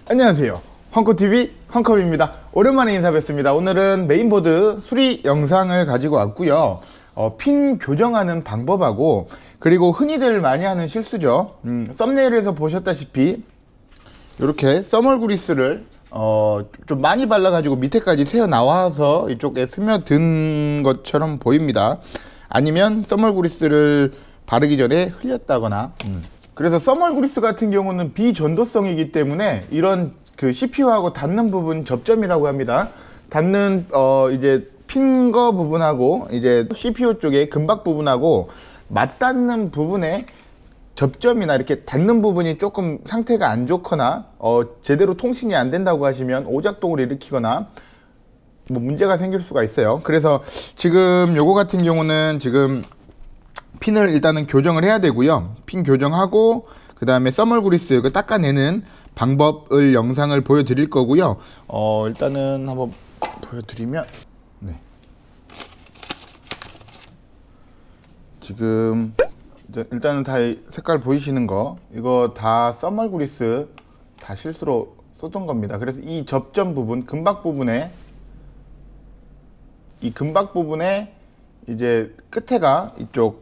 안녕하세요, 황코TV 황컵입니다. 오랜만에 인사뵙습니다. 오늘은 메인보드 수리 영상을 가지고 왔고요. 핀 교정하는 방법하고, 그리고 흔히들 많이 하는 실수죠. 썸네일에서 보셨다시피 이렇게 써멀 그리스를 좀 많이 발라가지고 밑에까지 새어 나와서 이쪽에 스며든 것처럼 보입니다. 아니면 써멀 그리스를 바르기 전에 흘렸다거나. 그래서 써멀 그리스 같은 경우는 비전도성이기 때문에 이런 그 CPU하고 닿는 부분 접점이라고 합니다. 닿는 이제 핀거 부분하고 이제 CPU 쪽에 금박 부분하고 맞닿는 부분에 접점이나 이렇게 닿는 부분이 조금 상태가 안 좋거나 제대로 통신이 안 된다고 하시면 오작동을 일으키거나 뭐 문제가 생길 수가 있어요. 그래서 지금 요거 같은 경우는 지금 핀을 일단은 교정을 해야 되고요. 핀 교정하고 그 다음에 써멀 그리스 이거 닦아내는 방법을 영상을 보여드릴 거고요. 일단은 한번 보여드리면, 네. 지금 일단은 다 색깔 보이시는 거, 이거 다 써멀 그리스 다 실수로 쏟은 겁니다. 그래서 이 접점 부분, 금박 부분에, 이 금박 부분에 이제 끝에가 이쪽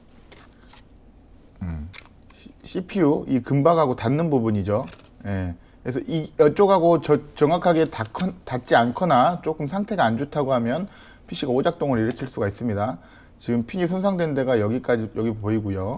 CPU 이 금박하고 닿는 부분이죠. 예. 그래서 이쪽하고 정확하게 닿지 않거나 조금 상태가 안 좋다고 하면 PC가 오작동을 일으킬 수가 있습니다. 지금 핀이 손상된 데가 여기까지, 여기 보이고요.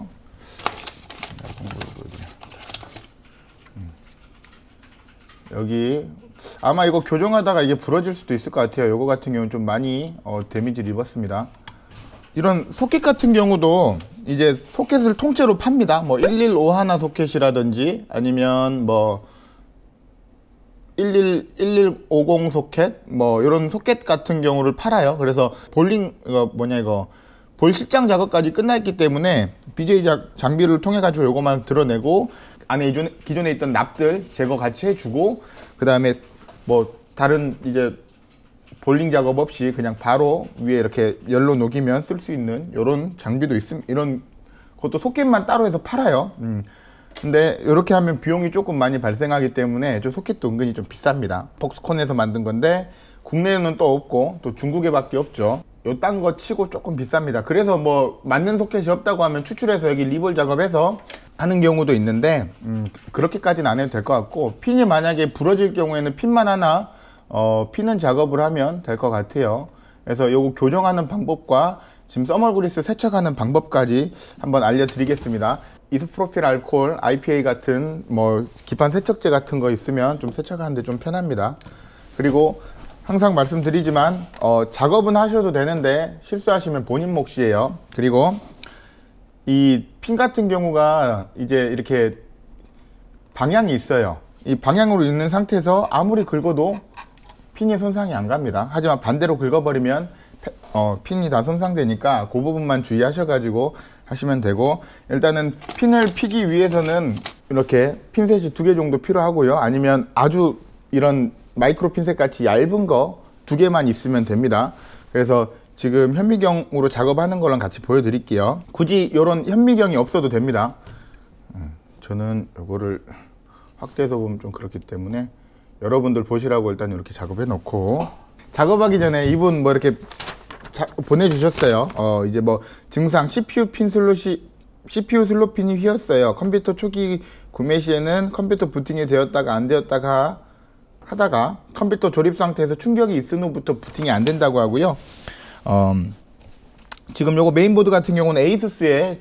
여기 아마 이거 교정하다가 이게 부러질 수도 있을 것 같아요. 이거 같은 경우는 좀 많이 데미지를 입었습니다. 이런 소켓 같은 경우도 이제 소켓을 통째로 팝니다. 뭐 1151 소켓이라든지 아니면 뭐 1150 소켓, 뭐 이런 소켓 같은 경우를 팔아요. 그래서 볼링 볼 실장 작업까지 끝났기 때문에 BJ 장비를 통해 가지고 요거만 드러내고 안에 기존에 있던 납들 제거 같이 해주고, 그 다음에 뭐 다른 이제 볼링 작업 없이 그냥 바로 위에 이렇게 열로 녹이면 쓸 수 있는 이런 장비도 있음. 이런 것도 소켓만 따로 해서 팔아요. 근데 이렇게 하면 비용이 조금 많이 발생하기 때문에 저 소켓도 은근히 좀 비쌉니다. 폭스콘에서 만든 건데 국내에는 또 없고 또 중국에 밖에 없죠. 요 딴 거 치고 조금 비쌉니다. 그래서 뭐 맞는 소켓이 없다고 하면 추출해서 여기 리볼 작업해서 하는 경우도 있는데 그렇게까지는 안 해도 될 것 같고, 핀이 만약에 부러질 경우에는 핀만 하나 피는 작업을 하면 될 것 같아요. 그래서 요거 교정하는 방법과 지금 써멀 그리스 세척하는 방법까지 한번 알려드리겠습니다. 이소프로필 알코올, IPA 같은 뭐 기판 세척제 같은 거 있으면 좀 세척하는데 좀 편합니다. 그리고 항상 말씀드리지만 작업은 하셔도 되는데 실수하시면 본인 몫이에요. 그리고 이 핀 같은 경우가 이제 이렇게 방향이 있어요. 이 방향으로 있는 상태에서 아무리 긁어도 핀이 손상이 안 갑니다. 하지만 반대로 긁어버리면 핀이 다 손상되니까 그 부분만 주의하셔가지고 하시면 되고, 일단은 핀을 피기 위해서는 이렇게 핀셋이 2개 정도 필요하고요. 아니면 아주 이런 마이크로 핀셋 같이 얇은 거 2개만 있으면 됩니다. 그래서 지금 현미경으로 작업하는 거랑 같이 보여드릴게요. 굳이 이런 현미경이 없어도 됩니다. 저는 이거를 확대해서 보면 좀 그렇기 때문에 여러분들 보시라고 일단 이렇게 작업해 놓고, 작업하기 전에 이분 뭐 이렇게 보내주셨어요. 이제 뭐 증상 CPU 슬롯 핀이 휘었어요. 컴퓨터 초기 구매 시에는 컴퓨터 부팅이 되었다가 안 되었다가 하다가 컴퓨터 조립 상태에서 충격이 있은 후부터 부팅이 안 된다고 하고요. 지금 요거 메인보드 같은 경우는 에이수스의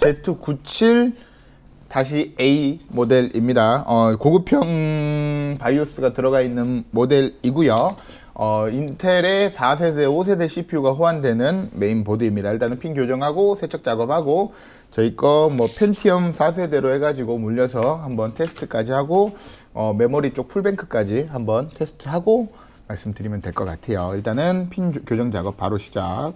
Z97-A 모델입니다. 고급형 바이오스가 들어가 있는 모델이고요. 인텔의 4세대, 5세대 CPU가 호환되는 메인보드입니다. 일단은 핀 교정하고 세척 작업하고, 저희 거 뭐 펜티엄 4세대로 해가지고 물려서 한번 테스트까지 하고 메모리 쪽 풀뱅크까지 한번 테스트하고 말씀드리면 될 것 같아요. 일단은 핀 교정 작업 바로 시작.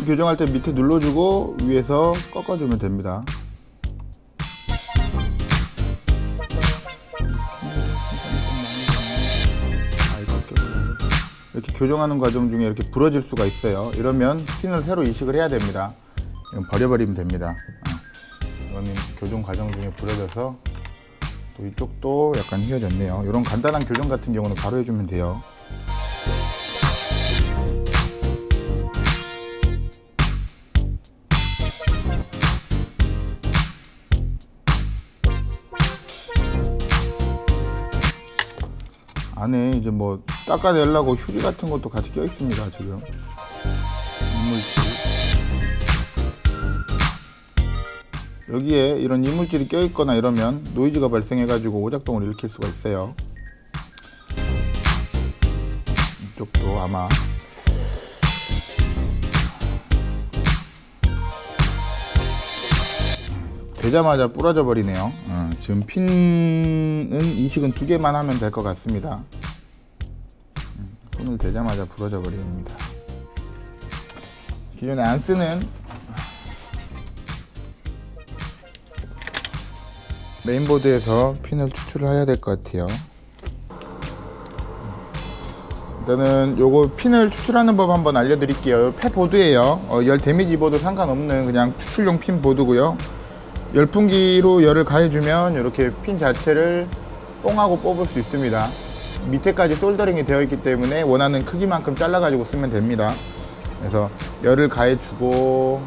교정할 때 밑에 눌러주고 위에서 꺾어주면 됩니다. 이렇게 교정하는 과정 중에 이렇게 부러질 수가 있어요. 이러면 핀을 새로 이식을 해야 됩니다. 이건 버려버리면 됩니다. 이거는 교정 과정 중에 부러져서 또 이쪽도 약간 휘어졌네요. 이런 간단한 교정 같은 경우는 바로 해주면 돼요. 안에 이제 뭐 닦아내려고 휴지 같은 것도 같이 껴 있습니다. 지금 이물질, 여기에 이런 이물질이 껴 있거나 이러면 노이즈가 발생해 가지고 오작동을 일으킬 수가 있어요. 이쪽도 아마 되자마자 부러져 버리네요. 지금 핀은 이식은 2개만 하면 될 것 같습니다. 손을 대자마자 부러져 버립니다. 기존에 안 쓰는 메인보드에서 핀을 추출을 해야 될 것 같아요. 일단은 요거 핀을 추출하는 법 한번 알려드릴게요. 폐보드예요. 열 데미지 입어도 상관없는 그냥 추출용 핀 보드고요. 열풍기로 열을 가해주면 이렇게 핀 자체를 뽕하고 뽑을 수 있습니다. 밑에까지 솔더링이 되어 있기 때문에 원하는 크기만큼 잘라 가지고 쓰면 됩니다. 그래서 열을 가해주고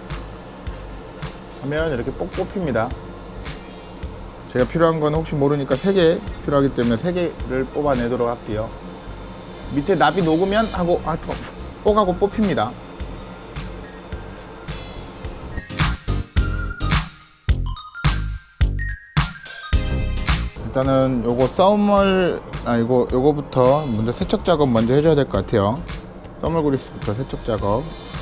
하면 이렇게 뽁 뽑힙니다. 제가 필요한 건 혹시 모르니까 3개 필요하기 때문에 3개를 뽑아내도록 할게요. 밑에 납이 녹으면 하고 뽁하고 뽑힙니다. 일단은 요거 요거부터 먼저 세척 작업 먼저 해줘야 될 것 같아요. 써멀 그리스부터 세척 작업.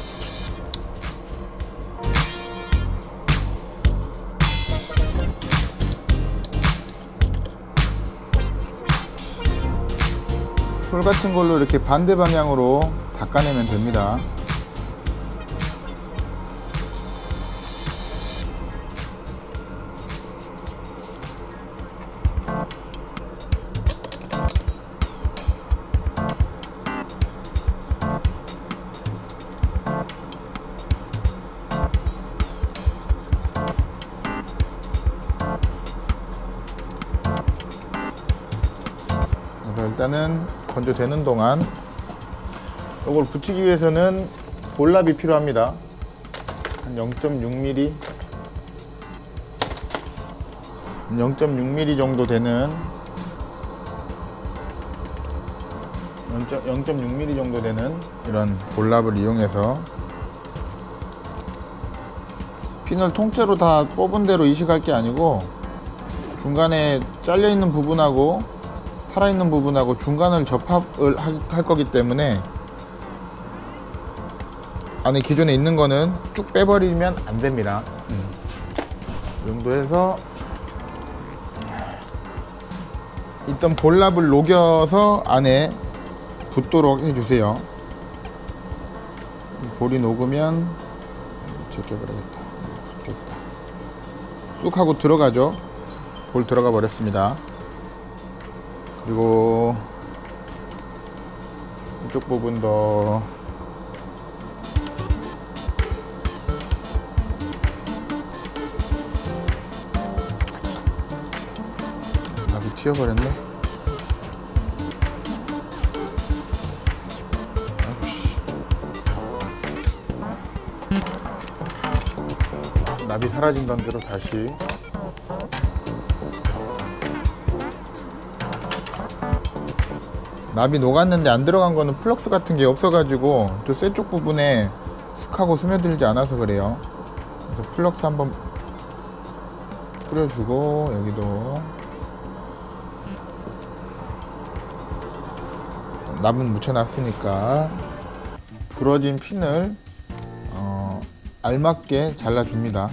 솔 같은 걸로 이렇게 반대 방향으로 닦아내면 됩니다. 그래서 일단은 건조되는 동안 이걸 붙이기 위해서는 볼랍이 필요합니다. 한 0.6mm 0.6mm 정도 되는 0.6mm 정도 되는 이런 볼랍을 이용해서 핀을 통째로 다 뽑은 대로 이식할 게 아니고 중간에 잘려 있는 부분하고 살아있는 부분하고 중간을 접합을 할 거기 때문에 안에 기존에 있는 거는 쭉 빼버리면 안 됩니다. 이 정도 해서 일단 볼랍을 녹여서 안에 붙도록 해주세요. 볼이 녹으면 제껴버리겠다. 붙겠다. 쑥 하고 들어가죠. 볼 들어가 버렸습니다. 그리고 이쪽 부분도 납이 튀어버렸네. 납이 사라진 관계로 다시 납이 녹았는데 안 들어간 거는 플럭스 같은 게 없어가지고 또 쇠 쪽 부분에 슥하고 스며들지 않아서 그래요. 그래서 플럭스 한번 뿌려주고 여기도 납은 묻혀놨으니까 부러진 핀을 알맞게 잘라줍니다.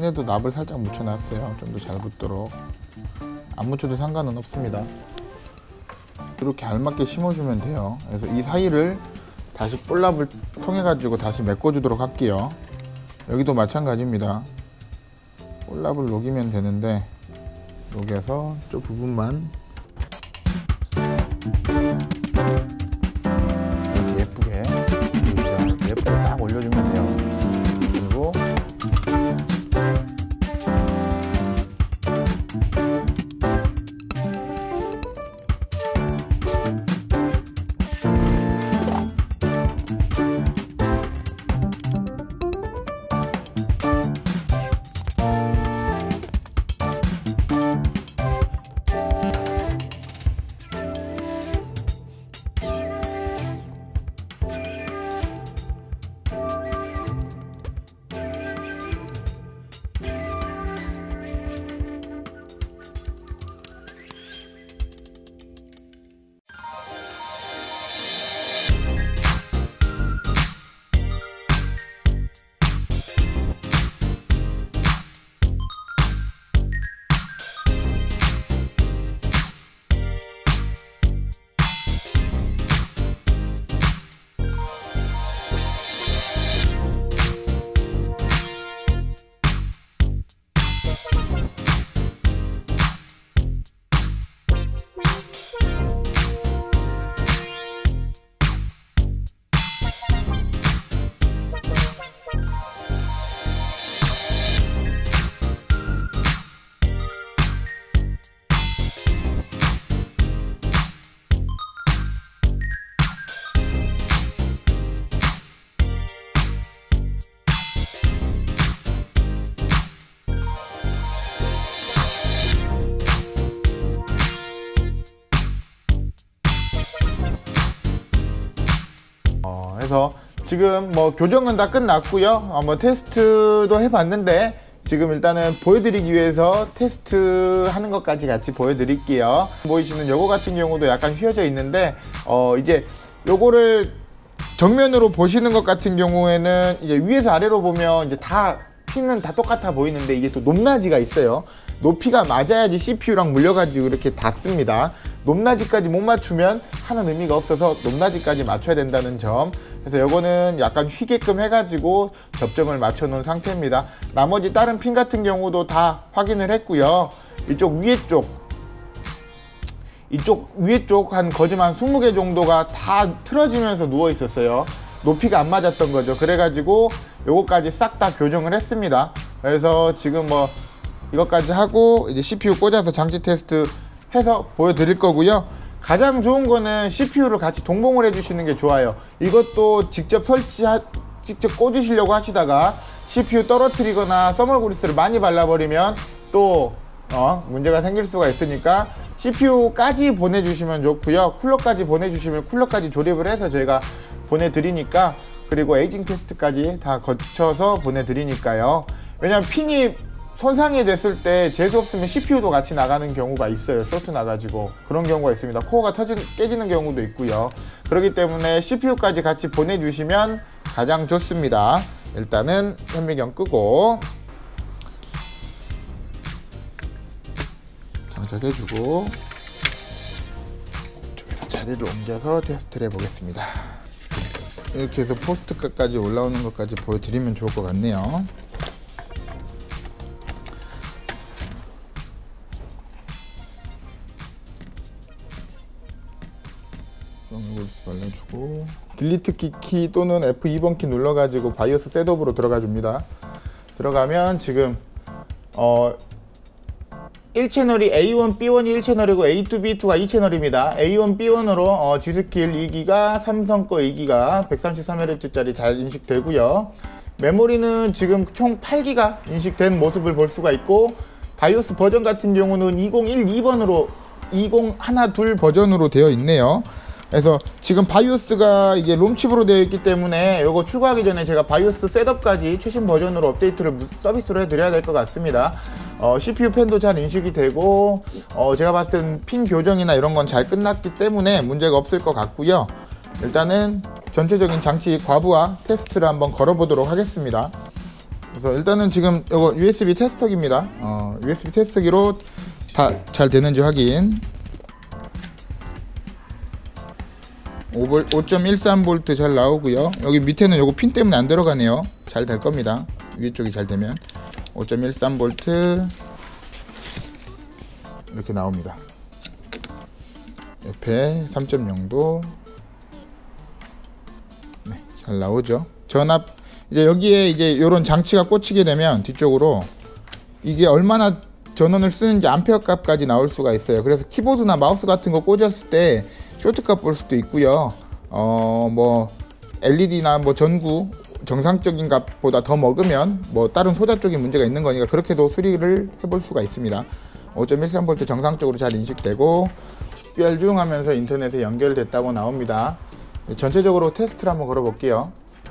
핀에도 납을 살짝 묻혀놨어요. 좀 더 잘 붙도록. 안 묻혀도 상관은 없습니다. 이렇게 알맞게 심어주면 돼요. 그래서 이 사이를 다시 볼랍을 통해 가지고 다시 메꿔주도록 할게요. 여기도 마찬가지입니다. 볼랍을 녹이면 되는데 녹여서 저 부분만 이렇게 예쁘게 딱 올려주면 돼요. 그리고 그래서 지금 뭐 교정은 다 끝났고요. 뭐 테스트도 해봤는데 지금 일단은 보여드리기 위해서 테스트 하는 것까지 같이 보여드릴게요. 보이시는 요거 같은 경우도 약간 휘어져 있는데 이제 요거를 정면으로 보시는 것 같은 경우에는 이제 위에서 아래로 보면 이제 다 핀은 다 똑같아 보이는데 이게 또 높낮이가 있어요. 높이가 맞아야지 CPU랑 물려가지고 이렇게 닿습니다. 높낮이까지 못 맞추면 하는 의미가 없어서 높낮이까지 맞춰야 된다는 점. 그래서 요거는 약간 휘게끔 해가지고 접점을 맞춰 놓은 상태입니다. 나머지 다른 핀 같은 경우도 다 확인을 했고요. 이쪽 위에 쪽 한 거짓말 20개 정도가 다 틀어지면서 누워 있었어요. 높이가 안 맞았던 거죠. 그래가지고 요거까지 싹 다 교정을 했습니다. 그래서 지금 뭐 이것까지 하고 이제 CPU 꽂아서 장치 테스트 해서 보여드릴 거고요. 가장 좋은 거는 CPU를 같이 동봉을 해주시는 게 좋아요. 이것도 직접 직접 꽂으시려고 하시다가 CPU 떨어뜨리거나 써멀그리스를 많이 발라버리면 또 문제가 생길 수가 있으니까 CPU까지 보내주시면 좋고요. 쿨러까지 보내주시면 쿨러까지 조립을 해서 저희가 보내드리니까, 그리고 에이징 테스트까지 다 거쳐서 보내드리니까요. 왜냐면 핀이 손상이 됐을 때 재수 없으면 CPU도 같이 나가는 경우가 있어요. 쇼트 나가지고 그런 경우가 있습니다. 코어가 깨지는 경우도 있고요. 그렇기 때문에 CPU까지 같이 보내주시면 가장 좋습니다. 일단은 현미경 끄고 장착해주고 이쪽에서 자리를 옮겨서 테스트를 해보겠습니다. 이렇게 해서 포스트까지 올라오는 것까지 보여드리면 좋을 것 같네요. 발라주고 딜리트 키 또는 F2번 키 눌러가지고 바이오스 셋업으로 들어가줍니다. 들어가면 지금 1채널이 A1, B1이 1채널이고 A2, B2가 2채널입니다. A1, B1으로 G스킬 2기가, 삼성 거 2기가 133Hz짜리 잘 인식되고요. 메모리는 지금 총 8기가 인식된 모습을 볼 수가 있고, 바이오스 버전 같은 경우는 2012번으로 2012 버전으로 되어 있네요. 그래서 지금 바이오스가 이게 롬칩으로 되어 있기 때문에 이거 출고하기 전에 제가 바이오스 셋업까지 최신 버전으로 업데이트를 서비스로 해드려야 될 것 같습니다. CPU 팬도 잘 인식이 되고 제가 봤을 땐 핀 교정이나 이런 건 잘 끝났기 때문에 문제가 없을 것 같고요. 일단은 전체적인 장치 과부하 테스트를 한번 걸어보도록 하겠습니다. 그래서 일단은 지금 이거 USB 테스터기입니다. USB 테스터기로 다 잘 되는지 확인. 5.13V 잘 나오고요. 여기 밑에는 요거 핀 때문에 안 들어가네요. 잘 될 겁니다. 위에 쪽이 잘 되면 5.13V 이렇게 나옵니다. 옆에 3.0도 네, 잘 나오죠. 전압 이제 여기에 이제 요런 장치가 꽂히게 되면 뒤쪽으로 이게 얼마나 전원을 쓰는지 암페어 값까지 나올 수가 있어요. 그래서 키보드나 마우스 같은 거 꽂았을 때 쇼트값 볼 수도 있고요. 뭐 LED나 뭐 전구 정상적인 값보다 더 먹으면 뭐 다른 소자 쪽에 문제가 있는 거니까 그렇게도 수리를 해볼 수가 있습니다. 5.13V 정상적으로 잘 인식되고 식별 중 하면서 인터넷에 연결됐다고 나옵니다. 전체적으로 테스트를 한번 걸어 볼게요.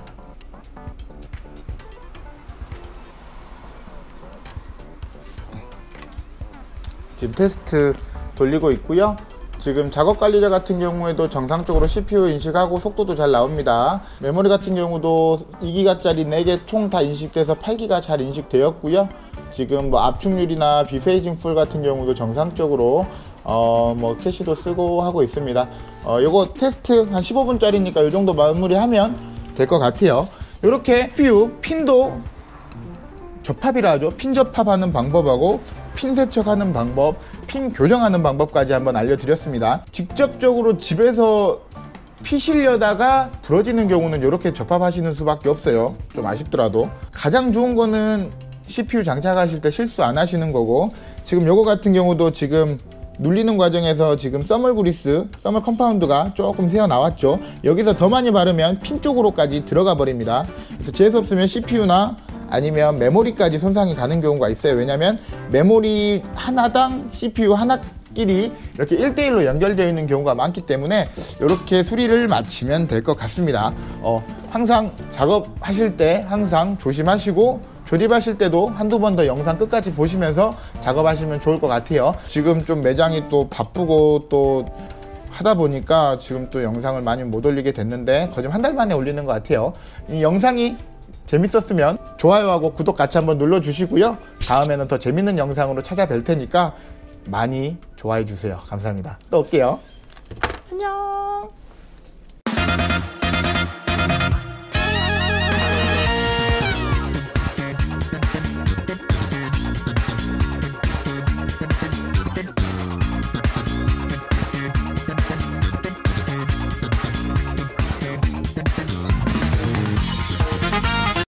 지금 테스트 돌리고 있고요. 지금 작업 관리자 같은 경우에도 정상적으로 CPU 인식하고 속도도 잘 나옵니다. 메모리 같은 경우도 2기가짜리 4개 총 다 인식돼서 8기가 잘 인식되었고요. 지금 뭐 압축률이나 비페이징 풀 같은 경우도 정상적으로 뭐 캐시도 쓰고 하고 있습니다. 요거 테스트 한 15분짜리니까 요 정도 마무리하면 될 것 같아요. 이렇게 CPU 핀도 접합이라 하죠. 핀 접합하는 방법하고 핀 세척하는 방법, 핀 교정하는 방법까지 한번 알려드렸습니다. 직접적으로 집에서 피시려다가 부러지는 경우는 이렇게 접합하시는 수밖에 없어요. 좀 아쉽더라도. 가장 좋은 거는 CPU 장착하실 때 실수 안 하시는 거고, 지금 요거 같은 경우도 지금 눌리는 과정에서 지금 써멀 그리스, 써멀 컴파운드가 조금 새어 나왔죠. 여기서 더 많이 바르면 핀 쪽으로까지 들어가 버립니다. 그래서 재수 없으면 CPU나 아니면 메모리까지 손상이 가는 경우가 있어요. 왜냐면 메모리 하나당 CPU 하나끼리 이렇게 1대1로 연결되어 있는 경우가 많기 때문에 이렇게 수리를 마치면 될 것 같습니다. 항상 작업하실 때 항상 조심하시고 조립하실 때도 한두 번 더 영상 끝까지 보시면서 작업하시면 좋을 것 같아요. 지금 좀 매장이 또 바쁘고 또 하다 보니까 지금 또 영상을 많이 못 올리게 됐는데 거의 한 달 만에 올리는 것 같아요. 이 영상이 재밌었으면 좋아요하고 구독 같이 한번 눌러주시고요. 다음에는 더 재밌는 영상으로 찾아뵐 테니까 많이 좋아해 주세요. 감사합니다. 또 올게요. 안녕.